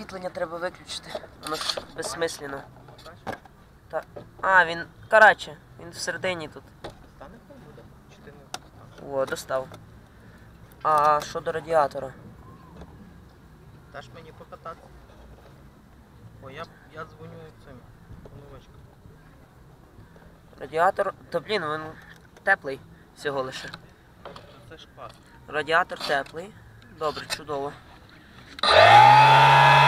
освітлення треба виключити. Воно ж безсмислено. Та... А, він... Коротше, він всередині тут. Стане буде? Чи ти не... О, достав. А що до радіатора? Даш мені покатати? О, я дзвоню цим новичкам. Радіатор... Та блін, він теплий всього лише. Це ж клас. Радіатор теплий. Добре, чудово.